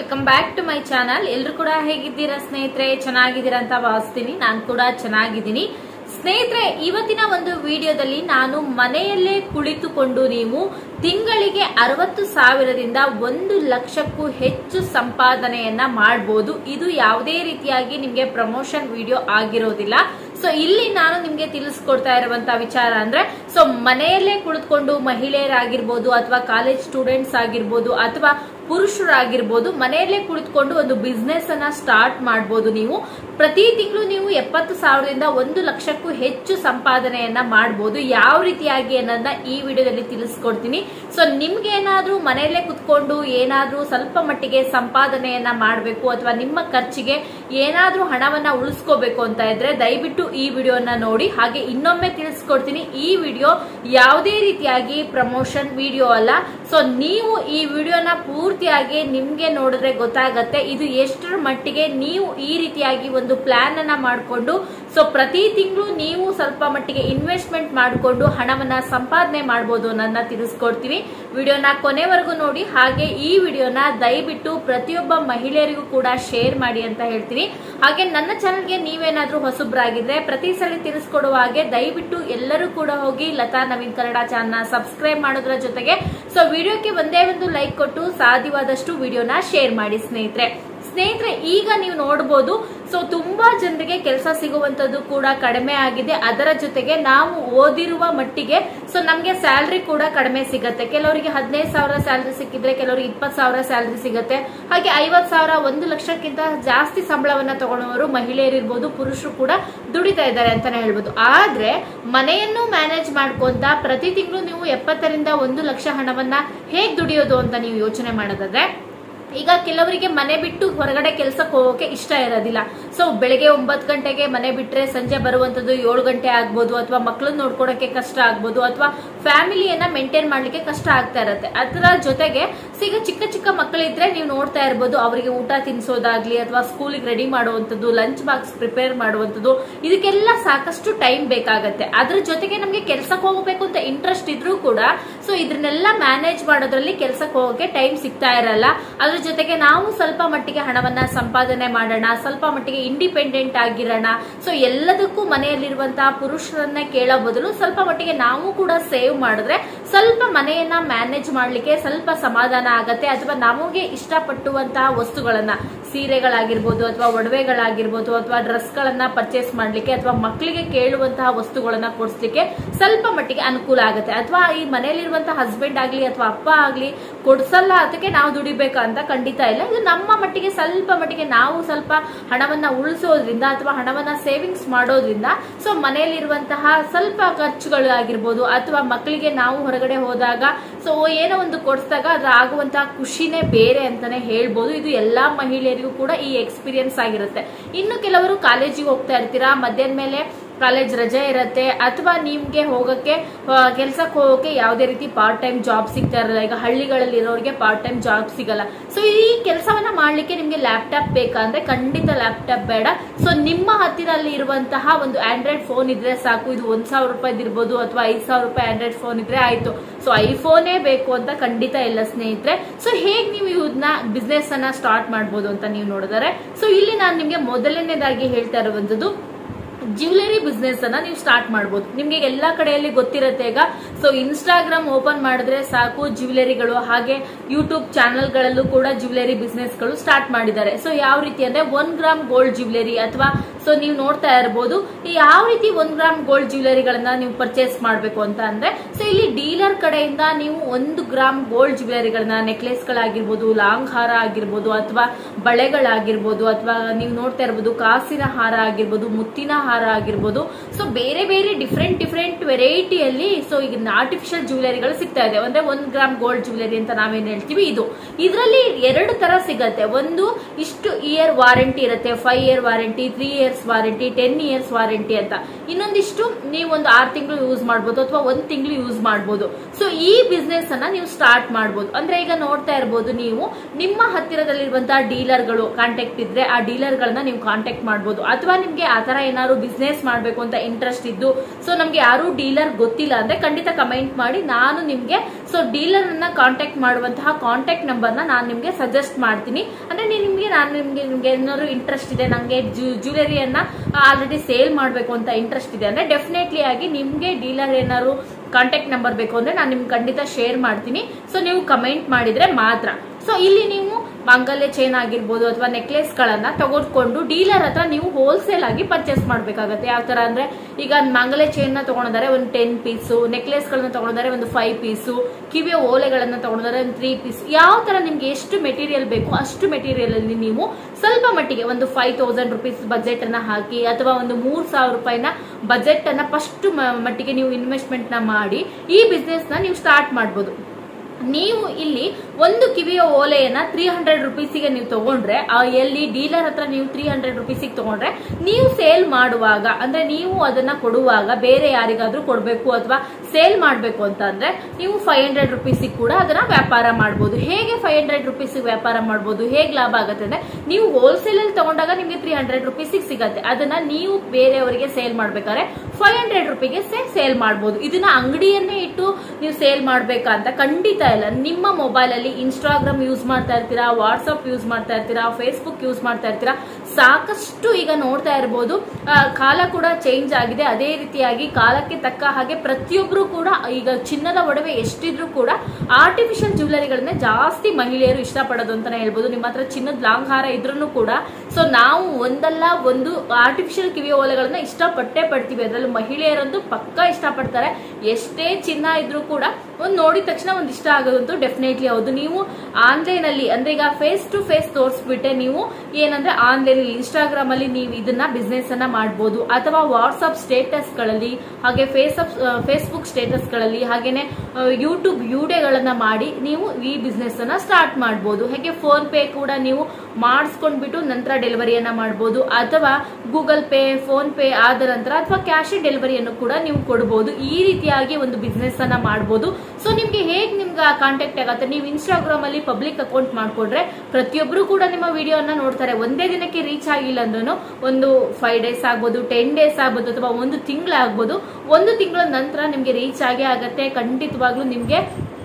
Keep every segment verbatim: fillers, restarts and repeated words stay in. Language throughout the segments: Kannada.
Welcome back to my channel. ಎಲ್ಲರೂ ಕೂಡ ಹೇಗಿದ್ದೀರಾ ಸ್ನೇಹಿತರೆ? ಚೆನ್ನಾಗಿದ್ದೀರಾ ಅಂತ ಭಾವಿಸ್ತೀನಿ. ನಾನು ಕೂಡ ಚೆನ್ನಾಗಿದ್ದೀನಿ ಸ್ನೇಹಿತರೆ. ಇವತ್ತಿನ ಒಂದು ವಿಡಿಯೋದಲ್ಲಿ ನಾನು ಮನೆಯಲ್ಲೇ ಕುಳಿತುಕೊಂಡು ನೀವು ತಿಂಗಳಿಗೆ ಅರವತ್ತು ಸಾವಿರದಿಂದ ಒಂದು ಲಕ್ಷಕ್ಕೂ ಹೆಚ್ಚು ಸಂಪಾದನೆಯನ್ನ ಮಾಡಬಹುದು. ಇದು ಯಾವುದೇ ರೀತಿಯಾಗಿ ನಿಮ್ಗೆ ಪ್ರಮೋಷನ್ ವಿಡಿಯೋ ಆಗಿರೋದಿಲ್ಲ. ಸೊ ಇಲ್ಲಿ ನಾನು ನಿಮ್ಗೆ ತಿಳಿಸ್ಕೊಡ್ತಾ ಇರುವಂತ ವಿಚಾರ ಅಂದ್ರೆ, ಸೊ ಮನೆಯಲ್ಲೇ ಕುಳಿತುಕೊಂಡು ಮಹಿಳೆಯರಾಗಿರ್ಬೋದು ಅಥವಾ ಕಾಲೇಜ್ ಸ್ಟೂಡೆಂಟ್ಸ್ ಆಗಿರ್ಬೋದು ಅಥವಾ ಪುರುಷರಾಗಿರ್ಬೋದು, ಮನೆಯಲ್ಲೇ ಕುಳಿತುಕೊಂಡು ಒಂದು ಬಿಸ್ನೆಸ್ ಅನ್ನ ಸ್ಟಾರ್ಟ್ ಮಾಡಬಹುದು. ನೀವು ಪ್ರತಿ ತಿಂಗಳು ನೀವು ಎಪ್ಪತ್ತು ಸಾವಿರದಿಂದ ಒಂದು ಲಕ್ಷಕ್ಕೂ ಹೆಚ್ಚು ಸಂಪಾದನೆಯನ್ನ ಮಾಡಬಹುದು. ಯಾವ ರೀತಿಯಾಗಿ ಅನ್ನೋದನ್ನ ಈ ವಿಡಿಯೋದಲ್ಲಿ ತಿಳಿಸ್ಕೊಡ್ತೀನಿ. ಸೊ ನಿಮ್ಗೆ ಏನಾದ್ರೂ ಮನೆಯಲ್ಲೇ ಕುತ್ಕೊಂಡು ಏನಾದ್ರೂ ಸ್ವಲ್ಪ ಮಟ್ಟಿಗೆ ಸಂಪಾದನೆಯನ್ನ ಮಾಡಬೇಕು ಅಥವಾ ನಿಮ್ಮ ಖರ್ಚಿಗೆ ಏನಾದ್ರೂ ಹಣವನ್ನ ಉಳಿಸ್ಕೋಬೇಕು ಅಂತ ಇದ್ರೆ ದಯವಿಟ್ಟು ಈ ವಿಡಿಯೋನ ನೋಡಿ. ಹಾಗೆ ಇನ್ನೊಮ್ಮೆ ತಿಳಿಸ್ಕೊಡ್ತೀನಿ, ಈ ವಿಡಿಯೋ ಯಾವುದೇ ರೀತಿಯಾಗಿ ಪ್ರಮೋಷನ್ ವಿಡಿಯೋ ಅಲ್ಲ. ಸೊ ನೀವು ಈ ವಿಡಿಯೋನ ಪೂರ್ತಿಯಾಗಿ ನಿಮ್ಗೆ ನೋಡಿದ್ರೆ ಗೊತ್ತಾಗತ್ತೆ ಇದು ಎಷ್ಟರ ಮಟ್ಟಿಗೆ ನೀವು ಈ ರೀತಿಯಾಗಿ ಒಂದು ಪ್ಲಾನ್ ಅನ್ನ ಮಾಡಿಕೊಂಡು ಸೊ ಪ್ರತಿ ತಿಂಗಳು ನೀವು ಸ್ವಲ್ಪ ಮಟ್ಟಿಗೆ ಇನ್ವೆಸ್ಟ್ಮೆಂಟ್ ಮಾಡಿಕೊಂಡು ಹಣವನ್ನ ಸಂಪಾದನೆ ಮಾಡಬಹುದು ಅನ್ನೋದನ್ನ ತಿಳಿಸ್ಕೊಡ್ತೀವಿ. ವಿಡಿಯೋನ ಕೊನೆವರೆಗೂ ನೋಡಿ. ಹಾಗೆ ಈ ವಿಡಿಯೋನ ದಯವಿಟ್ಟು ಪ್ರತಿಯೊಬ್ಬ ಮಹಿಳೆಯರಿಗೂ ಕೂಡ ಶೇರ್ ಮಾಡಿ ಅಂತ ಹೇಳ್ತೀನಿ. ಹಾಗೆ ನನ್ನ ಚಾನಲ್ಗೆ ನೀವೇನಾದ್ರೂ ಹೊಸಬ್ರಾಗಿದ್ರೆ ಪ್ರತಿ ಸಲ ತಿಳಿಸ್ಕೊಡುವ ಹಾಗೆ ದಯವಿಟ್ಟು ಎಲ್ಲರೂ ಕೂಡ ಹೋಗಿ ಲತಾ ನವೀನ್ ಕನ್ನಡ ಚಾನಲ್ ಸಬ್ಸ್ಕ್ರೈಬ್ ಮಾಡೋದ್ರ ಜೊತೆಗೆ ಸೊ ವಿಡಿಯೋಕ್ಕೆ ಒಂದೇ ಒಂದು ಲೈಕ್ ಕೊಟ್ಟು ಸಾಧ್ಯವಾದಷ್ಟು ವಿಡಿಯೋನ ಶೇರ್ ಮಾಡಿ ಸ್ನೇಹಿತರೆ. ಸ್ನೇಹಿತರೆ ಈಗ ನೀವು ನೋಡಬಹುದು, ಸೊ ತುಂಬಾ ಜನರಿಗೆ ಕೆಲಸ ಸಿಗುವಂತದ್ದು ಕೂಡ ಕಡಿಮೆ ಆಗಿದೆ. ಅದರ ಜೊತೆಗೆ ನಾವು ಓದಿರುವ ಮಟ್ಟಿಗೆ ಸೊ ನಮ್ಗೆ ಸ್ಯಾಲರಿ ಕೂಡ ಕಡಿಮೆ ಸಿಗತ್ತೆ. ಕೆಲವರಿಗೆ ಹದಿನೈದು ಸಾವಿರ ಸ್ಯಾಲರಿ ಸಿಕ್ಕಿದ್ರೆ ಕೆಲವರಿಗೆ ಇಪ್ಪತ್ತು ಸಾವಿರ ಸ್ಯಾಲರಿ ಸಿಗತ್ತೆ. ಹಾಗೆ ಐವತ್ ಸಾವಿರ ಒಂದು ಲಕ್ಷಕ್ಕಿಂತ ಜಾಸ್ತಿ ಸಂಬಳವನ್ನ ತಗೊಳ್ಳೋರು ಮಹಿಳೆಯರಿರ್ಬೋದು, ಪುರುಷರು ಕೂಡ ದುಡಿತಾ ಇದ್ದಾರೆ ಅಂತಾನೆ ಹೇಳ್ಬೋದು. ಆದ್ರೆ ಮನೆಯನ್ನು ಮ್ಯಾನೇಜ್ ಮಾಡ್ಕೊಂತ ಪ್ರತಿ ತಿಂಗಳು ನೀವು ಎಪ್ಪತ್ತರಿಂದ ಒಂದು ಲಕ್ಷ ಹಣವನ್ನ ಹೇಗ್ ದುಡಿಯೋದು ಅಂತ ನೀವು ಯೋಚನೆ ಮಾಡೋದಾದ್ರೆ, ಈಗ ಕೆಲವರಿಗೆ ಮನೆ ಬಿಟ್ಟು ಹೊರಗಡೆ ಕೆಲಸಕ್ಕೆ ಹೋಗೋಕೆ ಇಷ್ಟ ಇರೋದಿಲ್ಲ. ಸೊ ಬೆಳಗ್ಗೆ ಒಂಬತ್ತು ಗಂಟೆಗೆ ಮನೆ ಬಿಟ್ರೆ ಸಂಜೆ ಬರುವಂತದ್ದು ಏಳು ಗಂಟೆ ಆಗ್ಬೋದು, ಅಥವಾ ಮಕ್ಕಳನ್ನ ನೋಡ್ಕೊಳಕ್ಕೆ ಕಷ್ಟ ಆಗ್ಬೋದು, ಅಥವಾ ಫ್ಯಾಮಿಲಿಯನ್ನ ಮೇಂಟೈನ್ ಮಾಡ್ಲಿಕ್ಕೆ ಕಷ್ಟ ಆಗ್ತಾ ಇರತ್ತೆ. ಅದರ ಜೊತೆಗೆ ಈಗ ಚಿಕ್ಕ ಚಿಕ್ಕ ಮಕ್ಕಳಿದ್ರೆ ನೀವು ನೋಡ್ತಾ ಇರ್ಬೋದು, ಅವರಿಗೆ ಊಟ ತಿನ್ಸೋದಾಗ್ಲಿ ಅಥವಾ ಸ್ಕೂಲಿಗೆ ರೆಡಿ ಮಾಡುವಂತದ್ದು, ಲಂಚ್ ಬಾಕ್ಸ್ ಪ್ರಿಪೇರ್ ಮಾಡುವಂತದ್ದು, ಇದಕ್ಕೆಲ್ಲ ಸಾಕಷ್ಟು ಟೈಮ್ ಬೇಕಾಗತ್ತೆ. ಅದ್ರ ಜೊತೆಗೆ ನಮ್ಗೆ ಕೆಲ್ಸಕ್ಕೆ ಹೋಗಬೇಕು ಅಂತ ಇಂಟ್ರೆಸ್ಟ್ ಇದ್ರೂ ಕೂಡ ಸೊ ಇದನ್ನೆಲ್ಲ ಮ್ಯಾನೇಜ್ ಮಾಡೋದ್ರಲ್ಲಿ ಕೆಲ್ಸಕ್ಕೆ ಹೋಗೋಕೆ ಟೈಮ್ ಸಿಗ್ತಾ ಇರಲ್ಲ. ಅದ್ರ ಜೊತೆಗೆ ನಾವು ಸ್ವಲ್ಪ ಮಟ್ಟಿಗೆ ಹಣವನ್ನ ಸಂಪಾದನೆ ಮಾಡೋಣ, ಸ್ವಲ್ಪ ಮಟ್ಟಿಗೆ ಇಂಡಿಪೆಂಡೆಂಟ್ ಆಗಿರೋಣ. ಸೊ ಎಲ್ಲದಕ್ಕೂ ಮನೆಯಲ್ಲಿರುವಂತಹ ಪುರುಷರನ್ನ ಕೇಳೋ ಬದಲು ಸ್ವಲ್ಪ ಮಟ್ಟಿಗೆ ನಾವು ಕೂಡ ಸೇವ್ ಮಾಡಿದ್ರೆ ಸ್ವಲ್ಪ ಮನೆಯನ್ನ ಮ್ಯಾನೇಜ್ ಮಾಡ್ಲಿಕ್ಕೆ ಸ್ವಲ್ಪ ಸಮಾಧಾನ ಆಗತ್ತೆ. ಅಥವಾ ನಮಗೆ ಇಷ್ಟಪಟ್ಟುವಂತಹ ವಸ್ತುಗಳನ್ನ, ಸೀರೆಗಳಾಗಿರ್ಬೋದು ಅಥವಾ ಒಡವೆಗಳಾಗಿರ್ಬೋದು ಅಥವಾ ಡ್ರೆಸ್ ಗಳನ್ನ ಪರ್ಚೇಸ್ ಮಾಡ್ಲಿಕ್ಕೆ ಅಥವಾ ಮಕ್ಕಳಿಗೆ ಕೇಳುವಂತಹ ವಸ್ತುಗಳನ್ನ ಕೊಡಿಸ್ಲಿಕ್ಕೆ ಸ್ವಲ್ಪ ಮಟ್ಟಿಗೆ ಅನುಕೂಲ ಆಗುತ್ತೆ. ಅಥವಾ ಈ ಮನೆಯಲ್ಲಿರುವಂತಹ ಹಸ್ಬೆಂಡ್ ಆಗ್ಲಿ ಅಥವಾ ಅಪ್ಪ ಆಗ್ಲಿ ಕೊಡ್ಸಲ್ಲ, ಅದಕ್ಕೆ ನಾವು ದುಡಿಬೇಕಾ ಅಂತ ಖಂಡಿತ ಇಲ್ಲ. ಇದು ನಮ್ಮ ಮಟ್ಟಿಗೆ ಸ್ವಲ್ಪ ಮಟ್ಟಿಗೆ ನಾವು ಸ್ವಲ್ಪ ಹಣವನ್ನ ಉಳಿಸೋದ್ರಿಂದ ಅಥವಾ ಹಣವನ್ನ ಸೇವಿಂಗ್ಸ್ ಮಾಡೋದ್ರಿಂದ ಸೊ ಮನೆಯಲ್ಲಿರುವಂತಹ ಸ್ವಲ್ಪ ಖರ್ಚುಗಳು ಆಗಿರ್ಬೋದು ಅಥವಾ ಮಕ್ಕಳಿಗೆ ನಾವು ಹೊರಗಡೆ ಹೋದಾಗ ಸೊ ಏನೋ ಒಂದು ಕೊಡಿಸಿದಾಗ ಅದ್ರ ಆಗುವಂತಹ ಖುಷಿನೇ ಬೇರೆ ಅಂತಾನೆ ಹೇಳ್ಬೋದು. ಇದು ಎಲ್ಲಾ ಮಹಿಳೆಯರಿಗೂ ಕೂಡ ಈ ಎಕ್ಸ್ಪೀರಿಯನ್ಸ್ ಆಗಿರುತ್ತೆ. ಇನ್ನು ಕೆಲವರು ಕಾಲೇಜಿಗೆ ಹೋಗ್ತಾ ಇರ್ತೀರಾ, ಮಧ್ಯಾಹ್ನ ಮೇಲೆ ಕಾಲೇಜ್ ರಜೆ ಇರತ್ತೆ, ಅಥವಾ ನಿಮ್ಗೆ ಹೋಗಕ್ಕೆ ಕೆಲ್ಸಕ್ಕೆ ಹೋಗೋಕೆ ಯಾವುದೇ ರೀತಿ ಪಾರ್ಟ್ ಟೈಮ್ ಜಾಬ್ ಸಿಗ್ತಾ ಇರಲ್ಲ. ಈಗ ಹಳ್ಳಿಗಳಲ್ಲಿ ಇರೋರಿಗೆ ಪಾರ್ಟ್ ಟೈಮ್ ಜಾಬ್ ಸಿಗಲ್ಲ. ಸೊ ಈ ಕೆಲಸವನ್ನ ಮಾಡ್ಲಿಕ್ಕೆ ನಿಮ್ಗೆ ಲ್ಯಾಪ್ಟಾಪ್ ಬೇಕಾ ಅಂದ್ರೆ ಖಂಡಿತ ಲ್ಯಾಪ್ಟಾಪ್ ಬೇಡ. ಸೊ ನಿಮ್ಮ ಹತ್ತಿರಲ್ಲಿ ಇರುವಂತಹ ಒಂದು ಆಂಡ್ರಾಯ್ಡ್ ಫೋನ್ ಇದ್ರೆ ಸಾಕು. ಇದು ಒಂದ್ ಸಾವಿರ ರೂಪಾಯಿ ಇರ್ಬೋದು ಅಥವಾ ಐದ್ ಸಾವಿರ ರೂಪಾಯಿ ಆಂಡ್ರಾಯ್ಡ್ ಫೋನ್ ಇದ್ರೆ ಆಯ್ತು. ಸೊ ಐಫೋನೇ ಬೇಕು ಅಂತ ಖಂಡಿತ ಇಲ್ಲ ಸ್ನೇಹಿತರೆ. ಸೊ ಹೇಗ್ ನೀವು ಇದನ್ನ ಬಿಸ್ನೆಸ್ ಅನ್ನ ಸ್ಟಾರ್ಟ್ ಮಾಡ್ಬೋದು ಅಂತ ನೀವು ನೋಡಿದರೆ, ಸೊ ಇಲ್ಲಿ ನಾನು ನಿಮ್ಗೆ ಮೊದಲನೇದಾಗಿ ಹೇಳ್ತಾ ಇರುವಂತದ್ದು ಜ್ಯುವೆಲರಿ ಬಿಸ್ನೆಸ್ ಅನ್ನ ನೀವು ಸ್ಟಾರ್ಟ್ ಮಾಡಬಹುದು. ನಿಮ್ಗೆ ಎಲ್ಲಾ ಕಡೆಯಲ್ಲಿ ಗೊತ್ತಿರುತ್ತೆ. ಈಗ ಸೊ ಇನ್ಸ್ಟಾಗ್ರಾಮ್ ಓಪನ್ ಮಾಡಿದ್ರೆ ಸಾಕು, ಜ್ಯುವೆಲರಿಗಳು ಹಾಗೆ ಯೂಟ್ಯೂಬ್ ಚಾನೆಲ್ ಗಳಲ್ಲೂ ಕೂಡ ಜ್ಯುವೆಲರಿ ಬಿಸ್ನೆಸ್ ಗಳು ಸ್ಟಾರ್ಟ್ ಮಾಡಿದ್ದಾರೆ. ಸೊ ಯಾವ ರೀತಿ ಅಂದ್ರೆ ಒನ್ ಗ್ರಾಮ್ ಗೋಲ್ಡ್ ಜ್ಯುವೆಲರಿ ಅಥವಾ ಸೊ ನೀವು ನೋಡ್ತಾ ಇರಬಹುದು ಯಾವ ರೀತಿ ಒಂದ್ ಗ್ರಾಮ್ ಗೋಲ್ಡ್ ಜ್ಯುವೆಲರಿಗಳನ್ನ ನೀವು ಪರ್ಚೇಸ್ ಮಾಡಬೇಕು ಅಂತ ಅಂದ್ರೆ, ಸೊ ಇಲ್ಲಿ ಡೀಲರ್ ಕಡೆಯಿಂದ ನೀವು ಒಂದು ಗ್ರಾಮ್ ಗೋಲ್ಡ್ ಜ್ಯುವೆಲರಿಗಳನ್ನ, ನೆಕ್ಲೆಸ್ ಗಳಾಗಿರ್ಬೋದು, ಲಾಂಗ್ ಹಾರ ಆಗಿರ್ಬೋದು ಅಥವಾ ಬಳೆಗಳಾಗಿರ್ಬೋದು ಅಥವಾ ನೀವು ನೋಡ್ತಾ ಇರಬಹುದು ಕಾಸಿನ ಹಾರ ಆಗಿರ್ಬೋದು, ಮುತ್ತಿನ ಹಾರ ಆಗಿರ್ಬೋದು. ಸೊ ಬೇರೆ ಬೇರೆ ಡಿಫ್ರೆಂಟ್ ಡಿಫ್ರೆಂಟ್ ವೆರೈಟಿಯಲ್ಲಿ ಸೊ ಈಗ ಆರ್ಟಿಫಿಷಿಯಲ್ ಜ್ಯುವೆಲರಿಗಳು ಸಿಗ್ತಾ ಇದೆ. ಅಂದ್ರೆ ಒಂದ್ ಗ್ರಾಮ್ ಗೋಲ್ಡ್ ಜ್ಯುವೆಲರಿ ಅಂತ ನಾವೇನ್ ಹೇಳ್ತೀವಿ ಇದು. ಇದರಲ್ಲಿ ಎರಡು ತರ ಸಿಗತ್ತೆ. ಒಂದು ಇಷ್ಟು ಇಯರ್ ವಾರಂಟಿ ಇರುತ್ತೆ, five year warranty, three years warranty, ten years warranty ಅಂತ. ಇನ್ನೊಂದಿಷ್ಟು ನೀವು ಒಂದು ಆರು ತಿಂಗಳು ಯೂಸ್ ಮಾಡಬಹುದು ಅಥವಾ ಒಂದ್ ತಿಂಗಳು ಯೂಸ್ ಮಾಡಬಹುದು. ಸೊ ಈ ಬಿಸ್ನೆಸ್ ಅನ್ನ ನೀವು ಸ್ಟಾರ್ಟ್ ಮಾಡಬಹುದು. ಅಂದ್ರೆ ಈಗ ನೋಡ್ತಾ ಇರಬಹುದು, ನೀವು ನಿಮ್ಮ ಹತ್ತಿರದಲ್ಲಿರುವಂತಹ ಡೀಲರ್ಗಳು ಕಾಂಟ್ಯಾಕ್ಟ್ ಇದ್ರೆ ಆ ಡೀಲರ್ ಗಳನ್ನ ನೀವು ಕಾಂಟ್ಯಾಕ್ಟ್ ಮಾಡಬಹುದು. ಅಥವಾ ನಿಮ್ಗೆ ಆತರ ಏನಾದ್ರು ಬಿಸ್ನೆಸ್ ಮಾಡಬೇಕು ಅಂತ ಇಂಟ್ರೆಸ್ಟ್ ಇದ್ದು ಸೊ ನಮ್ಗೆ ಯಾರು ಡೀಲರ್ ಗೊತ್ತಿಲ್ಲ ಅಂದ್ರೆ ಖಂಡಿತ ಕಮೆಂಟ್ ಮಾಡಿ, ನಾನು ನಿಮ್ಗೆ ಸೊ ಡೀಲರ್ ಅನ್ನ ಕಾಂಟ್ಯಾಕ್ಟ್ ಮಾಡುವಂತಹ ಕಾಂಟ್ಯಾಕ್ಟ್ ನಂಬರ್ ನ ನಾನು ನಿಮ್ಗೆ ಸಜೆಸ್ಟ್ ಮಾಡ್ತೀನಿ. ಅಂದ್ರೆ ನಿಮ್ಗೆ ನಾನು ನಿಮ್ಗೆ ನಿಮ್ಗೆ ಏನಾದ್ರು ಇಂಟ್ರೆಸ್ಟ್ ಇದೆ, ನಂಗೆ ಜ್ಯುವೆಲರಿಯನ್ನ ಆಲ್ರೆಡಿ ಸೇಲ್ ಮಾಡಬೇಕು ಅಂತ ಇಂಟ್ರೆಸ್ಟ್ ಇದೆ ಅಂದ್ರೆ ಡೆಫಿನೆಟ್ಲಿ ಆಗಿ ನಿಮ್ಗೆ ಡೀಲರ್ ಏನಾದ್ರು ಕಾಂಟ್ಯಾಕ್ಟ್ ನಂಬರ್ ಬೇಕು ಅಂದ್ರೆ ನಾನು ನಿಮ್ಗೆ ಖಂಡಿತ ಶೇರ್ ಮಾಡ್ತೀನಿ. ಸೊ ನೀವು ಕಮೆಂಟ್ ಮಾಡಿದ್ರೆ ಮಾತ್ರ. ಸೊ ಇಲ್ಲಿ ನೀವು ಮಾಂಗಲ್ಯ ಚೈನ್ ಆಗಿರ್ಬೋದು ಅಥವಾ ನೆಕ್ಲೆಸ್ ಗಳನ್ನ ತಗೊಂಡ್ಕೊಂಡು ಡೀಲರ್ ಹತ್ರ ನೀವು ಹೋಲ್ಸೇಲ್ ಆಗಿ ಪರ್ಚೇಸ್ ಮಾಡ್ಬೇಕಾಗತ್ತೆ. ಯಾವ ತರ ಅಂದ್ರೆ ಈಗ ಮಾಂಗಲ್ಯ ಚೈನ್ ನ ತಗೊಂಡಿದ್ದಾರೆ ಒಂದು ಟೆನ್ ಪೀಸು, ನೆಕ್ಲೆಸ್ ಗಳನ್ನ ತಗೊಂಡಿದ್ದಾರೆ ಒಂದು ಫೈವ್ ಪೀಸು, ಕಿವಿಯ ಓಲೆಗಳನ್ನ ತಗೊಂಡಿದ್ದಾರೆ ಒಂದು ತ್ರೀ ಪೀಸ್. ಯಾವ ತರ ನಿಮ್ಗೆ ಎಷ್ಟು ಮೆಟೀರಿಯಲ್ ಬೇಕು ಅಷ್ಟು ಮೆಟೀರಿಯಲ್ ಅಲ್ಲಿ ನೀವು ಸ್ವಲ್ಪ ಮಟ್ಟಿಗೆ ಒಂದು ಫೈವ್ ತೌಸಂಡ್ ರುಪೀಸ್ ಬಜೆಟ್ ಅನ್ನ ಹಾಕಿ ಅಥವಾ ಒಂದು ಮೂರ್ ಸಾವಿರ ರೂಪಾಯಿನ ಬಜೆಟ್ ಅನ್ನ ಫಸ್ಟ್ ಮಟ್ಟಿಗೆ ನೀವು ಇನ್ವೆಸ್ಟ್ಮೆಂಟ್ ನ ಮಾಡಿ ಈ ಬಿಸ್ನೆಸ್ ನ ನೀವು ಸ್ಟಾರ್ಟ್ ಮಾಡಬಹುದು. ನೀವು ಇಲ್ಲಿ ಒಂದು ಕಿವಿಯ ಓಲೆಯನ್ನ ತ್ರೀ ಹಂಡ್ರೆಡ್ ರುಪೀಸಿಗೆ ನೀವು ತಗೊಂಡ್ರೆ, ಎಲ್ಲಿ ಡೀಲರ್ ಹತ್ರ ನೀವು ತ್ರೀ ಹಂಡ್ರೆಡ್ ರುಪೀಸಿಗೆ ತಗೊಂಡ್ರೆ ನೀವು ಸೇಲ್ ಮಾಡುವಾಗ ಅಂದ್ರೆ ನೀವು ಅದನ್ನ ಕೊಡುವಾಗ ಬೇರೆ ಯಾರಿಗಾದ್ರೂ ಕೊಡಬೇಕು ಅಥವಾ ಸೇಲ್ ಮಾಡಬೇಕು ಅಂತ ಅಂದ್ರೆ ನೀವು ಫೈವ್ ಹಂಡ್ರೆಡ್ ರುಪೀಸಿಗೆ ಕೂಡ ಅದನ್ನ ವ್ಯಾಪಾರ ಮಾಡಬಹುದು. ಹೇಗೆ ಫೈವ್ ಹಂಡ್ರೆಡ್ ರುಪೀಸಿಗೆ ವ್ಯಾಪಾರ ಮಾಡಬಹುದು, ಹೇಗೆ ಲಾಭ ಆಗುತ್ತೆ ಅಂದ್ರೆ ನೀವು ಹೋಲ್ಸೇಲ್ ಅಲ್ಲಿ ತಗೊಂಡಾಗ ನಿಮ್ಗೆ ತ್ರೀ ಹಂಡ್ರೆಡ್ ರುಪೀಸಿಗೆ ಸಿಗತ್ತೆ. ಅದನ್ನ ನೀವು ಬೇರೆಯವರಿಗೆ ಸೇಲ್ ಮಾಡ್ಬೇಕಾದ್ರೆ ಫೈವ್ ಹಂಡ್ರೆಡ್ ರುಪೀಗೆ ಸೇಲ್ ಮಾಡಬಹುದು. ಇದನ್ನ ಅಂಗಡಿಯನ್ನೇ ಇಟ್ಟು ನೀವು ಸೇಲ್ ಮಾಡ್ಬೇಕಂತ ಖಂಡಿತ ಇಲ್ಲ. ನಿಮ್ಮ ಮೊಬೈಲ್ ಅಲ್ಲಿ ಇನ್ಸ್ಟಾಗ್ರಾಮ್ ಯೂಸ್ ಮಾಡ್ತಾ ಇರ್ತೀರಾ, ವಾಟ್ಸ್ಆಪ್ ಯೂಸ್ ಮಾಡ್ತಾ ಇರ್ತೀರಾ, ಫೇಸ್ಬುಕ್ ಯೂಸ್ ಮಾಡ್ತಾ ಇರ್ತೀರಾ, ಸಾಕಷ್ಟು ಈಗ ನೋಡ್ತಾ ಇರಬಹುದು. ಕಾಲ ಕೂಡ ಚೇಂಜ್ ಆಗಿದೆ. ಅದೇ ರೀತಿಯಾಗಿ ಕಾಲಕ್ಕೆ ತಕ್ಕ ಹಾಗೆ ಪ್ರತಿಯೊಬ್ರು ಕೂಡ ಈಗ ಚಿನ್ನದ ಒಡವೆ ಎಷ್ಟಿದ್ರು ಕೂಡ ಆರ್ಟಿಫಿಷಿಯಲ್ ಜ್ಯುವೆಲರಿಗಳನ್ನ ಜಾಸ್ತಿ ಮಹಿಳೆಯರು ಇಷ್ಟಪಡೋದು ಅಂತಾನೆ ಹೇಳ್ಬೋದು. ನಿಮ್ಮ ಹತ್ರ ಚಿನ್ನದ ಲಾಂಗ್ ಹಾರ ಇದ್ರೂ ಕೂಡ ಸೊ ನಾವು ಒಂದಲ್ಲ ಒಂದು ಆರ್ಟಿಫಿಷಿಯಲ್ ಕಿವಿಯ ಓಲೆಗಳನ್ನ ಇಷ್ಟಪಟ್ಟೆ ಪಡ್ತೀವಿ. ಅದರಲ್ಲೂ ಮಹಿಳೆಯರಂತೂ ಪಕ್ಕಾ ಇಷ್ಟಪಡ್ತಾರೆ. ಎಷ್ಟೇ ಚಿನ್ನ ಇದ್ರೂ ಕೂಡ ಒಂದ್ ನೋಡಿದ ತಕ್ಷಣ ಒಂದ್ ಇಷ್ಟ ಆಗೋದಂತೂ ಡೆಫಿನೆಟ್ಲಿ ಹೌದು. ನೀವು ಆನ್ಲೈನ್ ಅಲ್ಲಿ ಅಂದ್ರೆ ಈಗ ಫೇಸ್ ಟು ಫೇಸ್ ತೋರಿಸ್ಬಿಟ್ಟೆ ನೀವು ಏನಂದ್ರೆ ಆನ್ಲೈನ್ ಅಲ್ಲಿ ಇನ್ಸ್ಟಾಗ್ರಾಮ್ ಅಲ್ಲಿ ನೀವು ಇದನ್ನ ಬಿಸ್ನೆಸ್ ಅನ್ನ ಮಾಡಬಹುದು ಅಥವಾ ವಾಟ್ಸ್ಆಪ್ ಸ್ಟೇಟಸ್ ಗಳಲ್ಲಿ ಹಾಗೆ ಫೇಸ್ಬುಕ್ ಫೇಸ್ಬುಕ್ ಸ್ಟೇಟಸ್ ಗಳಲ್ಲಿ ಹಾಗೇನೆ ಯೂಟ್ಯೂಬ್ ವಿಡಿಯೋಗಳನ್ನ ಮಾಡಿ ನೀವು ಈ ಬಿಸ್ನೆಸ್ ಅನ್ನ ಸ್ಟಾರ್ಟ್ ಮಾಡಬಹುದು. ಹಾಗೆ ಫೋನ್ ಪೇ ಕೂಡ ನೀವು ಮಾಡಿಸ್ಕೊಂಡ್ಬಿಟ್ಟು ನಂತರ ಡೆಲಿವರಿಯನ್ನ ಮಾಡಬಹುದು ಅಥವಾ ಗೂಗಲ್ ಪೇ, ಫೋನ್ ಪೇ ಆದ ನಂತರ ಅಥವಾ ಕ್ಯಾಶ್ ಡೆಲಿವರಿಯನ್ನು ಕೂಡ ನೀವು ಕೊಡಬಹುದು. ಈ ರೀತಿಯಾಗಿ ಒಂದು ಬಿಸ್ನೆಸ್ ಅನ್ನ ಮಾಡಬಹುದು. ಸೊ ನಿಮ್ಗೆ ಹೇಗ್ ನಿಮ್ಗೆ ಕಾಂಟ್ಯಾಕ್ಟ್ ಆಗತ್ತೆ, ನೀವು ಇನ್ಸ್ಟಾಗ್ರಾಮ್ ಅಲ್ಲಿ ಪಬ್ಲಿಕ್ ಅಕೌಂಟ್ ಮಾಡ್ಕೊಂಡ್ರೆ ಪ್ರತಿಯೊಬ್ರು ಕೂಡ ನಿಮ್ಮ ವಿಡಿಯೋನ ನೋಡ್ತಾರೆ. ಒಂದೇ ದಿನಕ್ಕೆ ರೀಚ್ ಆಗಿಲ್ಲ ಅಂದ್ರೂ ಒಂದು ಫೈವ್ ಡೇಸ್ ಆಗ್ಬೋದು, ಟೆನ್ ಡೇಸ್ ಆಗ್ಬೋದು ಅಥವಾ ಒಂದು ತಿಂಗಳಾಗ್ಬೋದು. ಒಂದು ತಿಂಗಳ ನಂತರ ನಿಮ್ಗೆ ರೀಚ್ ಆಗೇ ಆಗತ್ತೆ. ಖಂಡಿತವಾಗ್ಲೂ ನಿಮ್ಗೆ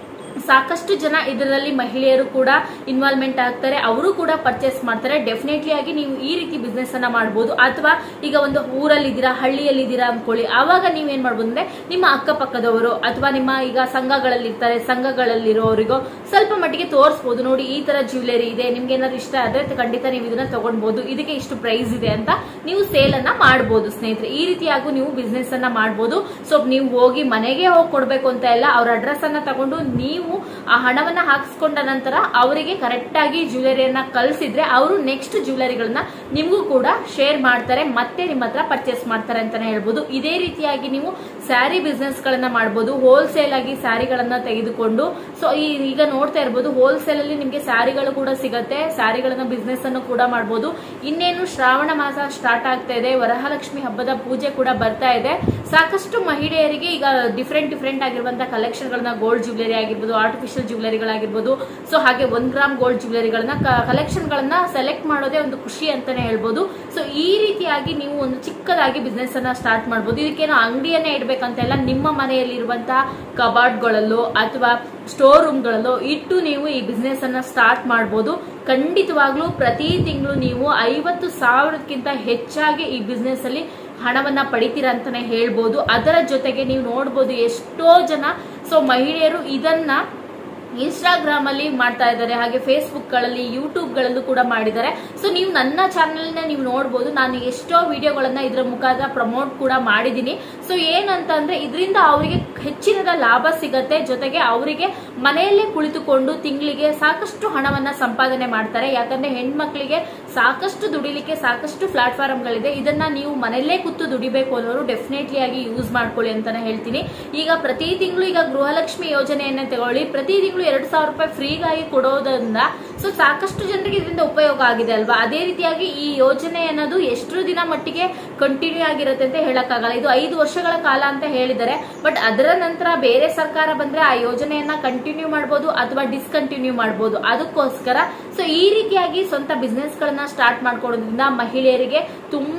ಸಾಕಷ್ಟು ಜನ ಇದರಲ್ಲಿ ಮಹಿಳೆಯರು ಕೂಡ ಇನ್ವಾಲ್ವ್ಮೆಂಟ್ ಆಗ್ತಾರೆ, ಅವರು ಕೂಡ ಪರ್ಚೇಸ್ ಮಾಡ್ತಾರೆ. ಡೆಫಿನೆಟ್ಲಿ ಆಗಿ ನೀವು ಈ ರೀತಿ ಬಿಸ್ನೆಸ್ ಅನ್ನ ಮಾಡಬಹುದು. ಅಥವಾ ಈಗ ಒಂದು ಊರಲ್ಲಿ ಇದ್ದೀರಾ, ಹಳ್ಳಿಯಲ್ಲಿ ಇದ್ದೀರಾ ಅನ್ಕೊಳ್ಳಿ, ಆವಾಗ ನೀವೇನ್ ಮಾಡ್ಬೋದು ಅಂದ್ರೆ ನಿಮ್ಮ ಅಕ್ಕಪಕ್ಕದವರು ಅಥವಾ ನಿಮ್ಮ ಈಗ ಸಂಘಗಳಲ್ಲಿ ಇರ್ತಾರೆ, ಸಂಘಗಳಲ್ಲಿರೋರಿಗೋ ಸ್ವಲ್ಪ ಮಟ್ಟಿಗೆ ತೋರಿಸಬಹುದು. ನೋಡಿ ಈ ತರ ಜ್ಯುವೆಲರಿ ಇದೆ, ನಿಮ್ಗೆ ಏನಾದ್ರು ಇಷ್ಟ ಆದ್ರೆ ಖಂಡಿತ ನೀವು ಇದನ್ನ ತಗೊಳ್ಬಹುದು, ಇದಕ್ಕೆ ಇಷ್ಟು ಪ್ರೈಸ್ ಇದೆ ಅಂತ ನೀವು ಸೇಲ್ ಅನ್ನ ಮಾಡಬಹುದು ಸ್ನೇಹಿತರೆ. ಈ ರೀತಿಯಾಗೂ ನೀವು ಬಿಸ್ನೆಸ್ ಅನ್ನ ಮಾಡಬಹುದು. ಸೊ ನೀವು ಹೋಗಿ ಮನೆಗೆ ಹೋಗಿ ಕೊಡ್ಬೇಕು ಅಂತ ಇಲ್ಲ, ಅವ್ರ ಅಡ್ರೆಸ್ ಅನ್ನ ತಗೊಂಡು ನೀವು ಆ ಹಣವನ್ನ ಹಾಕಿಸ್ಕೊಂಡ ನಂತರ ಅವರಿಗೆ ಕರೆಕ್ಟ್ ಆಗಿ ಜ್ಯುವೆಲರಿಯನ್ನ ಕಳಿಸಿದ್ರೆ ಅವರು ನೆಕ್ಸ್ಟ್ ಜ್ಯುವೆಲರಿಗಳನ್ನ ನಿಮಗೂ ಕೂಡ ಶೇರ್ ಮಾಡ್ತಾರೆ, ಮತ್ತೆ ನಿಮ್ಮ ಹತ್ರ ಪರ್ಚೇಸ್ ಮಾಡ್ತಾರೆ ಅಂತಾನೆ ಹೇಳ್ಬೋದು. ಇದೇ ರೀತಿಯಾಗಿ ನೀವು ಸ್ಯಾರಿ ಬಿಸ್ನೆಸ್ ಗಳನ್ನ ಮಾಡಬಹುದು. ಹೋಲ್ಸೇಲ್ ಆಗಿ ಸ್ಯಾರಿಗಳನ್ನ ತೆಗೆದುಕೊಂಡು ಸೊ ಈಗ ನೋಡ್ತಾ ಇರಬಹುದು ಹೋಲ್ಸೇಲ್ ಅಲ್ಲಿ ನಿಮ್ಗೆ ಸ್ಯಾರಿಗಳು ಕೂಡ ಸಿಗತ್ತೆ. ಸ್ಯಾರಿಗಳನ್ನ ಬಿಸ್ನೆಸ್ ಅನ್ನು ಕೂಡ ಮಾಡಬಹುದು. ಇನ್ನೇನು ಶ್ರಾವಣ ಮಾಸ ಸ್ಟಾರ್ಟ್ ಆಗ್ತಾ ಇದೆ, ವರಮಹಾಲಕ್ಷ್ಮಿ ಹಬ್ಬದ ಪೂಜೆ ಕೂಡ ಬರ್ತಾ ಇದೆ. ಸಾಕಷ್ಟು ಮಹಿಳೆಯರಿಗೆ ಈಗ ಡಿಫ್ರೆಂಟ್ ಡಿಫ್ರೆಂಟ್ ಆಗಿರುವಂತಹ ಕಲೆಕ್ಷನ್ ಗಳನ್ನ ಗೋಲ್ಡ್ ಜ್ಯುವೆಲರಿ ಆಗಿರ್ಬೋದು, ಆರ್ಟಿಫಿಷಿಯಲ್ ಜ್ಯುವೆಲರಿಗಳಾಗಿರ್ಬೋದು, ಸೊ ಹಾಗೆ ಒಂದ್ ಗ್ರಾಮ್ ಗೋಲ್ಡ್ ಜ್ಯುವೆಲರಿಗಳನ್ನ ಕಲೆಕ್ಷನ್ ಗಳನ್ನ ಸೆಲೆಕ್ಟ್ ಮಾಡೋದೇ ಒಂದು ಖುಷಿ ಅಂತಾನೆ ಹೇಳ್ಬೋದು. ಸೊ ಈ ರೀತಿಯಾಗಿ ನೀವು ಒಂದು ಚಿಕ್ಕದಾಗಿ ಬಿಸ್ನೆಸ್ ಅನ್ನ ಸ್ಟಾರ್ಟ್ ಮಾಡಬಹುದು. ಇದಕ್ಕೇನೋ ಅಂಗಡಿಯನ್ನೇ ಇಡ್ಬೇಕಂತ ಇಲ್ಲ, ನಿಮ್ಮ ಮನೆಯಲ್ಲಿರುವಂತಹ ಕಬಾರ್ಡ್ಗಳಲ್ಲೋ ಅಥವಾ ಸ್ಟೋರ್ ರೂಮ್ಗಳಲ್ಲೋ ಇಟ್ಟು ನೀವು ಈ ಬಿಸ್ನೆಸ್ ಅನ್ನ ಸ್ಟಾರ್ಟ್ ಮಾಡಬಹುದು. ಖಂಡಿತವಾಗ್ಲೂ ಪ್ರತಿ ತಿಂಗಳು ನೀವು ಐವತ್ತು ಸಾವಿರಕ್ಕಿಂತ ಹೆಚ್ಚಾಗಿ ಈ ಬಿಸ್ನೆಸ್ ಅಲ್ಲಿ ಹಣವನ್ನ ಪಡಿತೀರಾ ಅಂತಾನೆ ಹೇಳ್ಬೋದು. ಅದರ ಜೊತೆಗೆ ನೀವು ನೋಡ್ಬೋದು ಎಷ್ಟೋ ಜನ ಸೊ ಮಹಿಳೆಯರು ಇದನ್ನ ಇನ್ಸ್ಟಾಗ್ರಾಮ್ ಅಲ್ಲಿ ಮಾಡ್ತಾ ಇದ್ದಾರೆ, ಹಾಗೆ ಫೇಸ್ಬುಕ್ ಗಳಲ್ಲಿ ಯೂಟ್ಯೂಬ್ ಗಳಲ್ಲೂ ಕೂಡ ಮಾಡಿದ್ದಾರೆ. ಸೊ ನೀವು ನನ್ನ ಚಾನೆಲ್ ನ ನೀವು ನೋಡಬಹುದು, ನಾನು ಎಷ್ಟೋ ವಿಡಿಯೋಗಳನ್ನ ಇದರ ಮುಖಾಂತರ ಪ್ರಮೋಟ್ ಕೂಡ ಮಾಡಿದೀನಿ. ಸೊ ಏನಂತ ಅಂದ್ರೆ ಇದರಿಂದ ಅವರಿಗೆ ಹೆಚ್ಚಿನ ಲಾಭ ಸಿಗತ್ತೆ, ಜೊತೆಗೆ ಅವರಿಗೆ ಮನೆಯಲ್ಲೇ ಕುಳಿತುಕೊಂಡು ತಿಂಗಳಿಗೆ ಸಾಕಷ್ಟು ಹಣವನ್ನ ಸಂಪಾದನೆ ಮಾಡ್ತಾರೆ. ಯಾಕಂದ್ರೆ ಹೆಣ್ಮಕ್ಳಿಗೆ ಸಾಕಷ್ಟು ದುಡಿಲಿಕ್ಕೆ ಸಾಕಷ್ಟು ಪ್ಲಾಟ್ಫಾರ್ಮ್ ಗಳಿದೆ. ಇದನ್ನ ನೀವು ಮನೆಯಲ್ಲೇ ಕೂತು ದುಡಿಬೇಕು ಅನ್ನೋರು ಡೆಫಿನೆಟ್ಲಿ ಆಗಿ ಯೂಸ್ ಮಾಡ್ಕೊಳ್ಳಿ ಅಂತಾನೆ ಹೇಳ್ತೀನಿ. ಈಗ ಪ್ರತಿ ತಿಂಗಳು ಈಗ ಗೃಹಲಕ್ಷ್ಮಿ ಯೋಜನೆಯನ್ನ ತಗೊಳ್ಳಿ, ಪ್ರತಿ ತಿಂಗಳು ಎರಡು ಸಾವಿರ ರೂಪಾಯಿ ಫ್ರೀಗಾಗಿ ಕೊಡೋದ್ರಿಂದ ಸೊ ಸಾಕಷ್ಟು ಜನರಿಗೆ ಇದರಿಂದ ಉಪಯೋಗ ಆಗಿದೆ ಅಲ್ವಾ. ಅದೇ ರೀತಿಯಾಗಿ ಈ ಯೋಜನೆ ಅನ್ನೋದು ಎಷ್ಟು ದಿನ ಮಟ್ಟಿಗೆ ಕಂಟಿನ್ಯೂ ಆಗಿರುತ್ತೆ ಅಂತ ಹೇಳಕ್ಕಾಗಲ್ಲ. ಇದು ಐದು ವರ್ಷಗಳ ಕಾಲ ಅಂತ ಹೇಳಿದ್ದಾರೆ. ಬಟ್ ಅದರ ನಂತರ ಬೇರೆ ಸರ್ಕಾರ ಬಂದ್ರೆ ಆ ಯೋಜನೆಯನ್ನ ಕಂಟಿನ್ಯೂ ಮಾಡಬಹುದು ಅಥವಾ ಡಿಸ್ಕಂಟಿನ್ಯೂ ಮಾಡಬಹುದು. ಅದಕ್ಕೋಸ್ಕರ ಸೊ ಈ ರೀತಿಯಾಗಿ ಸ್ವಂತ ಬಿಸ್ನೆಸ್ ಗಳನ್ನ ಸ್ಟಾರ್ಟ್ ಮಾಡ್ಕೊಡೋದ್ರಿಂದ ಮಹಿಳೆಯರಿಗೆ ತುಂಬಾ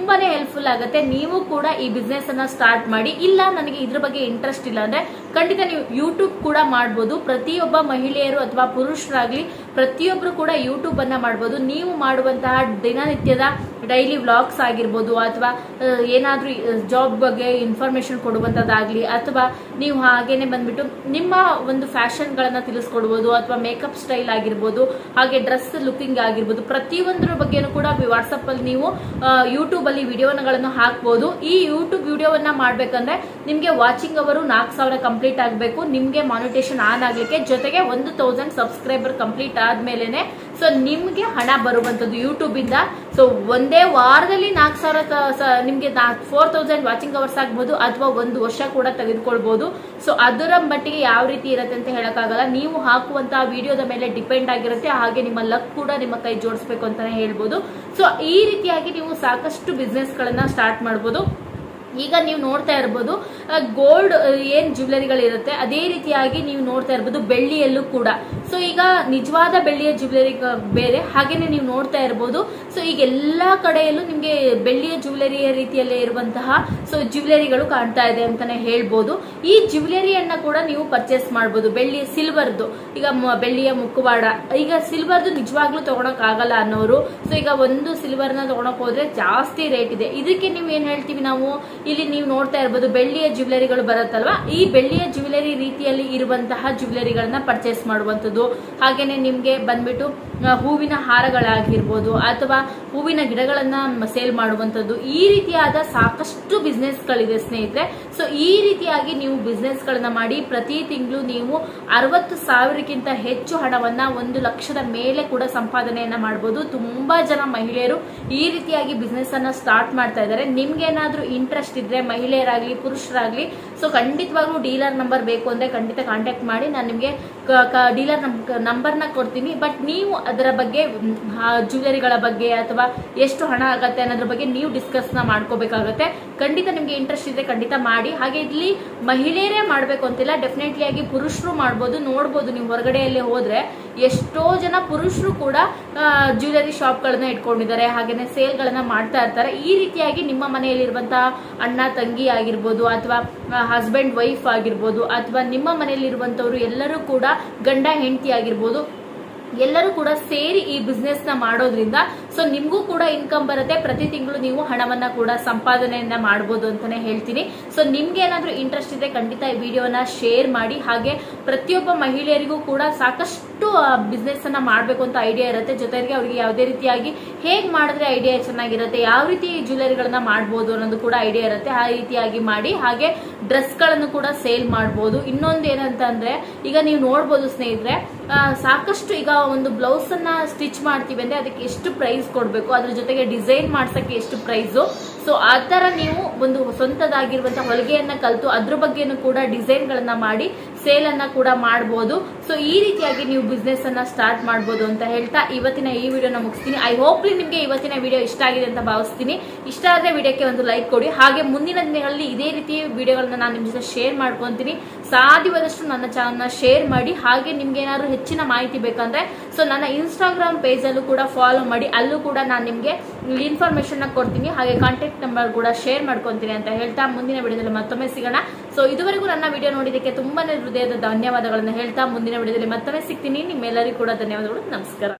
ತುಂಬಾನೇ ಹೆಲ್ಪ್ಫುಲ್ ಆಗುತ್ತೆ. ನೀವು ಕೂಡ ಈ ಬಿಸ್ನೆಸ್ ಅನ್ನ ಸ್ಟಾರ್ಟ್ ಮಾಡಿ. ಇಲ್ಲ ನನಗೆ ಇದ್ರ ಬಗ್ಗೆ ಇಂಟ್ರೆಸ್ಟ್ ಇಲ್ಲ ಅಂದ್ರೆ ಖಂಡಿತ ನೀವು ಯೂಟ್ಯೂಬ್ ಕೂಡ ಮಾಡಬಹುದು. ಪ್ರತಿಯೊಬ್ಬ ಮಹಿಳೆಯರು ಅಥವಾ ಪುರುಷರಾಗ್ಲಿ ಪ್ರತಿಯೊಬ್ರು ಕೂಡ ಯೂಟ್ಯೂಬ್ ಅನ್ನ ಮಾಡಬಹುದು. ನೀವು ಮಾಡುವಂತಹ ದಿನನಿತ್ಯದ ಡೈಲಿ ವ್ಲಾಗ್ಸ್ ಆಗಿರ್ಬೋದು, ಅಥವಾ ಏನಾದ್ರೂ ಜಾಬ್ ಬಗ್ಗೆ ಇನ್ಫಾರ್ಮೇಶನ್ ಕೊಡುವಂತದ್ದಾಗ್ಲಿ, ಅಥವಾ ನೀವು ಹಾಗೇನೆ ಬಂದ್ಬಿಟ್ಟು ನಿಮ್ಮ ಒಂದು ಫ್ಯಾಷನ್ ಗಳನ್ನ ತಿಳಿಸ್ಕೊಡ್ಬೋದು, ಅಥವಾ ಮೇಕಪ್ ಸ್ಟೈಲ್ ಆಗಿರ್ಬೋದು, ಹಾಗೆ ಡ್ರೆಸ್ ಲುಕಿಂಗ್ ಆಗಿರ್ಬೋದು, ಪ್ರತಿಯೊಂದರ ಬಗ್ಗೆನೂ ಕೂಡ ವಾಟ್ಸ್ಆಪ್ ಅಲ್ಲಿ ನೀವು ಯೂಟ್ಯೂಬ್ ಅಲ್ಲಿ ವಿಡಿಯೋಗಳನ್ನು ಹಾಕ್ಬೋದು. ಈ ಯೂಟ್ಯೂಬ್ ವಿಡಿಯೋವನ್ನ ಮಾಡ್ಬೇಕಂದ್ರೆ ನಿಮ್ಗೆ ವಾಚಿಂಗ್ ಅವರು ನಾಲ್ಕು ಸಾವಿರ ಕಂಪ್ಲೀಟ್ ಆಗಬೇಕು, ನಿಮ್ಗೆ ಮಾನಿಟೇಷನ್ ಆನ್ ಆಗ್ಲಿಕ್ಕೆ, ಜೊತೆಗೆ ಒಂದು ತೌಸಂಡ್ ಸಬ್ಸ್ಕ್ರೈಬರ್ ಕಂಪ್ಲೀಟ್ ಆದ್ಮೇಲೆನೆ ಸೊ ನಿಮ್ಗೆ ಹಣ ಬರುವಂತದ್ದು ಯೂಟ್ಯೂಬ್ ಇಂದ. ಸೊ ಒಂದೇ ವಾರದಲ್ಲಿ ನಾಲ್ಕು ಸಾವಿರ ನಿಮ್ಗೆ ಫೋರ್ ತೌಸಂಡ್ ವಾಚಿಂಗ್ ಅವರ್ಸ್ ಆಗ್ಬಹುದು, ಅಥವಾ ಒಂದು ವರ್ಷ ಕೂಡ ತೆಗೆದುಕೊಳ್ಬಹುದು. ಸೊ ಅದರ ಮಟ್ಟಿಗೆ ಯಾವ ರೀತಿ ಇರುತ್ತೆ ಅಂತ ಹೇಳಕ್ಕಾಗಲ್ಲ. ನೀವು ಹಾಕುವಂತಹ ವಿಡಿಯೋದ ಮೇಲೆ ಡಿಪೆಂಡ್ ಆಗಿರುತ್ತೆ. ಹಾಗೆ ನಿಮ್ಮ ಲಕ್ ಕೂಡ ನಿಮ್ಮ ಕೈ ಜೋಡಿಸಬೇಕು ಅಂತಾನೆ ಹೇಳ್ಬೋದು. ಸೊ ಈ ರೀತಿಯಾಗಿ ನೀವು ಸಾಕಷ್ಟು ಬಿಸ್ನೆಸ್ ಗಳನ್ನ ಸ್ಟಾರ್ಟ್ ಮಾಡಬಹುದು. ಈಗ ನೀವು ನೋಡ್ತಾ ಇರಬಹುದು ಗೋಲ್ಡ್ ಏನ್ ಜ್ಯುವೆಲರಿಗಳಿರುತ್ತೆ ಅದೇ ರೀತಿಯಾಗಿ ನೀವು ನೋಡ್ತಾ ಇರಬಹುದು ಬೆಳ್ಳಿಯಲ್ಲೂ ಕೂಡ. ಸೊ ಈಗ ನಿಜವಾದ ಬೆಳ್ಳಿಯ ಜ್ಯುವೆಲರಿ ಬೇರೆ, ಹಾಗೇನೆ ನೀವು ನೋಡ್ತಾ ಇರಬಹುದು. ಸೊ ಈಗ ಎಲ್ಲಾ ಕಡೆಯಲ್ಲೂ ನಿಮ್ಗೆ ಬೆಳ್ಳಿಯ ಜ್ಯುವೆಲರಿಯ ರೀತಿಯಲ್ಲೇ ಇರುವಂತಹ ಸೊ ಜ್ಯುವೆಲರಿಗಳು ಕಾಣ್ತಾ ಇದೆ ಅಂತಾನೆ ಹೇಳ್ಬೋದು. ಈ ಜ್ಯುವೆಲರಿಯನ್ನ ಕೂಡ ನೀವು ಪರ್ಚೇಸ್ ಮಾಡಬಹುದು. ಬೆಳ್ಳಿಯ ಸಿಲ್ವರ್ದು, ಈಗ ಬೆಳ್ಳಿಯ ಮುಖವಾಡ, ಈಗ ಸಿಲ್ವರ್ದು ನಿಜವಾಗ್ಲೂ ತಗೊಳಕ್ ಆಗಲ್ಲ ಅನ್ನೋರು, ಸೊ ಈಗ ಒಂದು ಸಿಲ್ವರ್ ನ ತಗೊಳಕ್ ಹೋದ್ರೆ ಜಾಸ್ತಿ ರೇಟ್ ಇದೆ. ಇದಕ್ಕೆ ನೀವು ಏನ್ ಹೇಳ್ತೀವಿ ನಾವು, ಇಲ್ಲಿ ನೀವು ನೋಡ್ತಾ ಇರಬಹುದು ಬೆಳ್ಳಿಯ ಜ್ಯುವೆಲರಿಗಳು ಬರುತ್ತಲ್ವಾ, ಈ ಬೆಳ್ಳಿಯ ಜ್ಯುವೆಲರಿ ರೀತಿಯಲ್ಲಿ ಇರುವಂತಹ ಜ್ಯುವೆಲರಿಗಳನ್ನ ಪರ್ಚೇಸ್ ಮಾಡುವಂತದ್ದು. ಹಾಗೇನೆ ನಿಮ್ಗೆ ಬಂದ್ಬಿಟ್ಟು ಹೂವಿನ ಹಾರಗಳಾಗಿರ್ಬೋದು, ಅಥವಾ ಹೂವಿನ ಗಿಡಗಳನ್ನ ಸೇಲ್ ಮಾಡುವಂತದ್ದು. ಈ ರೀತಿಯಾದ ಸಾಕಷ್ಟು ಬಿಸ್ನೆಸ್ ಗಳಿದೆ ಸ್ನೇಹಿತರೆ. ಸೊ ಈ ರೀತಿಯಾಗಿ ನೀವು ಬಿಸ್ನೆಸ್ ಗಳನ್ನ ಮಾಡಿ ಪ್ರತಿ ತಿಂಗಳು ನೀವು ಅರವತ್ತು ಸಾವಿರಕ್ಕಿಂತ ಹೆಚ್ಚು ಹಣವನ್ನ, ಒಂದು ಲಕ್ಷದ ಮೇಲೆ ಕೂಡ ಸಂಪಾದನೆಯನ್ನ ಮಾಡಬಹುದು. ತುಂಬಾ ಜನ ಮಹಿಳೆಯರು ಈ ರೀತಿಯಾಗಿ ಬಿಸ್ನೆಸ್ ಅನ್ನ ಸ್ಟಾರ್ಟ್ ಮಾಡ್ತಾ ಇದ್ದಾರೆ. ನಿಮ್ಗೆ ಏನಾದ್ರೂ ಇಂಟ್ರೆಸ್ಟ್ ಇದ್ರೆ ಮಹಿಳೆಯರಾಗ್ಲಿ ಪುರುಷರಾಗ್ಲಿ ಸೊ ಖಂಡಿತವಾಗ್ಲೂ ಡೀಲರ್ ನಂಬರ್ ಬೇಕು ಅಂದ್ರೆ ಖಂಡಿತ ಕಾಂಟ್ಯಾಕ್ಟ್ ಮಾಡಿ. ನಾನು ನಿಮ್ಗೆ ಡೀಲರ್ ನಂಬರ್ ನ ಕೊಡ್ತೀನಿ. ಬಟ್ ನೀವು ಅದರ ಬಗ್ಗೆ ಜ್ಯುವೆಲರಿಗಳ ಬಗ್ಗೆ ಅಥವಾ ಎಷ್ಟು ಹಣ ಆಗತ್ತೆ ಅನ್ನೋದ್ರ ಬಗ್ಗೆ ನೀವು ಡಿಸ್ಕಸ್ ನ ಮಾಡ್ಕೋಬೇಕಾಗತ್ತೆ. ಖಂಡಿತ ನಿಮ್ಗೆ ಇಂಟ್ರೆಸ್ಟ್ ಇದ್ರೆ ಖಂಡಿತ ಮಾಡಿ. ಹಾಗೆ ಇಲ್ಲಿ ಮಹಿಳೆಯರೇ ಮಾಡ್ಬೇಕು ಅಂತಿಲ್ಲ, ಡೆಫಿನೆಟ್ಲಿ ಆಗಿ ಪುರುಷರು ಮಾಡ್ಬೋದು. ನೋಡ್ಬೋದು ನೀವು ಹೊರಗಡೆಯಲ್ಲಿ ಹೋದ್ರೆ ಎಷ್ಟೋ ಜನ ಪುರುಷರು ಕೂಡ ಜ್ಯುವೆಲರಿ ಶಾಪ್ ಗಳನ್ನ ಇಟ್ಕೊಂಡಿದ್ದಾರೆ, ಹಾಗೇನೆ ಸೇಲ್ ಗಳನ್ನ ಮಾಡ್ತಾ ಇರ್ತಾರೆ. ಈ ರೀತಿಯಾಗಿ ನಿಮ್ಮ ಮನೆಯಲ್ಲಿರುವಂತಹ ಅಣ್ಣ ತಂಗಿ ಆಗಿರ್ಬೋದು, ಅಥವಾ ಹಸ್ಬೆಂಡ್ ವೈಫ್ ಆಗಿರ್ಬೋದು, ಅಥವಾ ನಿಮ್ಮ ಮನೆಯಲ್ಲಿರುವಂತವ್ರು ಎಲ್ಲರೂ ಕೂಡ ಗಂಡ ಹೆಂಡತಿ ಆಗಿರ್ಬೋದು, ಎಲ್ಲರೂ ಕೂಡ ಸೇರಿ ಈ ಬಿಸ್ನೆಸ್ ನ ಮಾಡೋದ್ರಿಂದ ಸೊ ನಿಮ್ಗೂ ಕೂಡ ಇನ್ಕಮ್ ಬರುತ್ತೆ. ಪ್ರತಿ ತಿಂಗಳು ನೀವು ಹಣವನ್ನ ಕೂಡ ಸಂಪಾದನೆಯನ್ನ ಮಾಡಬಹುದು ಅಂತಾನೆ ಹೇಳ್ತೀನಿ. ಸೊ ನಿಮ್ಗೆ ಏನಾದ್ರೂ ಇಂಟ್ರೆಸ್ಟ್ ಇದೆ ಖಂಡಿತ ಈ ವಿಡಿಯೋನ ಶೇರ್ ಮಾಡಿ. ಹಾಗೆ ಪ್ರತಿಯೊಬ್ಬ ಮಹಿಳೆಯರಿಗೂ ಕೂಡ ಸಾಕಷ್ಟು ಬಿಸ್ನೆಸ್ ಅನ್ನ ಮಾಡ್ಬೇಕು ಅಂತ ಐಡಿಯಾ ಇರುತ್ತೆ. ಜೊತೆಗೆ ಅವ್ರಿಗೆ ಯಾವುದೇ ರೀತಿಯಾಗಿ ಹೇಗ್ ಮಾಡಿದ್ರೆ ಐಡಿಯಾ ಚೆನ್ನಾಗಿರುತ್ತೆ, ಯಾವ ರೀತಿ ಜ್ಯುವೆಲರಿಗಳನ್ನ ಮಾಡಬಹುದು ಅನ್ನೋದು ಕೂಡ ಐಡಿಯಾ ಇರುತ್ತೆ. ಆ ರೀತಿಯಾಗಿ ಮಾಡಿ. ಹಾಗೆ ಡ್ರೆಸ್ ಗಳನ್ನು ಕೂಡ ಸೇಲ್ ಮಾಡಬಹುದು. ಇನ್ನೊಂದು ಏನಂತ ಅಂದ್ರೆ ಈಗ ನೀವು ನೋಡ್ಬೋದು ಸ್ನೇಹಿತರೆ, ಸಾಕಷ್ಟು ಈಗ ಒಂದು ಬ್ಲೌಸ್ ಅನ್ನ ಸ್ಟಿಚ್ ಮಾಡ್ತೀವಿ ಅಂದ್ರೆ ಅದಕ್ಕೆ ಎಷ್ಟು ಪ್ರೈಸ್ ಕೊಡ್ಬೇಕು, ಅದ್ರ ಜೊತೆಗೆ ಡಿಸೈನ್ ಮಾಡ್ಸಕ್ಕೆ ಎಷ್ಟು ಪ್ರೈಸ್. ಸೊ ಆ ತರ ನೀವು ಒಂದು ಸ್ವಂತದಾಗಿರುವಂತಹ ಹೊಲಿಗೆಯನ್ನ ಕಲ್ತು ಅದ್ರ ಬಗ್ಗೆನೂ ಕೂಡ ಡಿಸೈನ್ ಗಳನ್ನ ಮಾಡಿ ಸೇಲ್ ಅನ್ನ ಕೂಡ ಮಾಡಬಹುದು. ಸೊ ಈ ರೀತಿಯಾಗಿ ನೀವು ಬಿಸ್ನೆಸ್ ಅನ್ನ ಸ್ಟಾರ್ಟ್ ಮಾಡಬಹುದು ಅಂತ ಹೇಳ್ತಾ ಇವತ್ತಿನ ಈ ವಿಡಿಯೋನ ಮುಗಿಸ್ತೀನಿ. ಐ ಹೋಪ್ ನಿಮ್ಗೆ ಇವತ್ತಿನ ವಿಡಿಯೋ ಇಷ್ಟ ಆಗಿದೆ ಅಂತ ಭಾವಿಸ್ತೀನಿ. ಇಷ್ಟ ಆದ್ರೆ ವಿಡಿಯೋಕ್ಕೆ ಒಂದು ಲೈಕ್ ಕೊಡಿ. ಹಾಗೆ ಮುಂದಿನ ದಿನಗಳಲ್ಲಿ ಇದೇ ರೀತಿ ವಿಡಿಯೋಗಳನ್ನ ನಾನು ನಿಮ್ ಜೊತೆ ಶೇರ್ ಮಾಡ್ಕೊಂತೀನಿ. ಸಾಧ್ಯವಾದಷ್ಟು ನನ್ನ ಚಾನಲ್ ನ ಶೇರ್ ಮಾಡಿ. ಹಾಗೆ ನಿಮ್ಗೆ ಏನಾದ್ರು ಹೆಚ್ಚಿನ ಮಾಹಿತಿ ಬೇಕಂದ್ರೆ ಸೊ ನನ್ನ ಇನ್ಸ್ಟಾಗ್ರಾಮ್ ಪೇಜ್ ಅಲ್ಲೂ ಕೂಡ ಫಾಲೋ ಮಾಡಿ, ಅಲ್ಲೂ ಕೂಡ ನಾನು ನಿಮ್ಗೆ ಇನ್ಫಾರ್ಮೇಶನ್ ಕೊಡ್ತೀನಿ. ಹಾಗೆ ಕಾಂಟ್ಯಾಕ್ಟ್ ನಂಬರ್ ಕೂಡ ಶೇರ್ ಮಾಡ್ಕೊಂತೀನಿ ಅಂತ ಹೇಳ್ತಾ ಮುಂದಿನ ವಿಡಿಯೋದಲ್ಲಿ ಮತ್ತೊಮ್ಮೆ ಸಿಗೋಣ. ಸೊ ಇದುವರೆಗೂ ನನ್ನ ವಿಡಿಯೋ ನೋಡಿದಕ್ಕೆ ತುಂಬಾನೇ ಹೃದಯದ ಧನ್ಯವಾದಗಳನ್ನ ಹೇಳ್ತಾ ಮುಂದಿನ ವಿಡಿಯೋದಲ್ಲಿ ಮತ್ತೊಮ್ಮೆ ಸಿಗ್ತೀನಿ. ನಿಮ್ಮೆಲ್ಲರಿಗೂ ಕೂಡ ಧನ್ಯವಾದಗಳು. ನಮಸ್ಕಾರ.